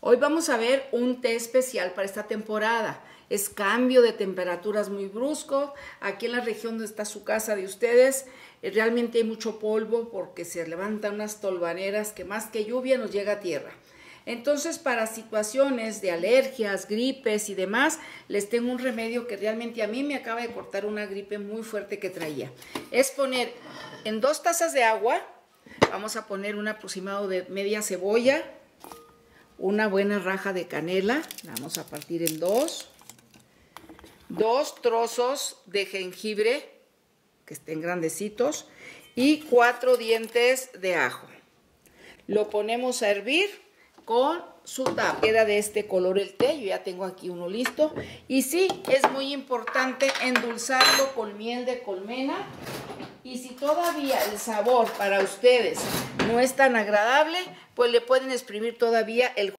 Hoy vamos a ver un té especial para esta temporada. Es cambio de temperaturas muy brusco. Aquí en la región donde está su casa de ustedes, realmente hay mucho polvo porque se levantan unas tolvaneras que más que lluvia nos llega a tierra. Entonces, para situaciones de alergias, gripes y demás, les tengo un remedio que realmente a mí me acaba de cortar una gripe muy fuerte que traía. Es poner en 2 tazas de agua, vamos a poner un aproximado de media cebolla, una buena raja de canela, la vamos a partir en 2 trozos de jengibre, que estén grandecitos, y 4 dientes de ajo. Lo ponemos a hervir con su tapa. Queda de este color el té, yo ya tengo aquí uno listo. Y sí, es muy importante endulzarlo con miel de colmena. Y si todavía el sabor para ustedes no es tan agradable, pues le pueden exprimir todavía el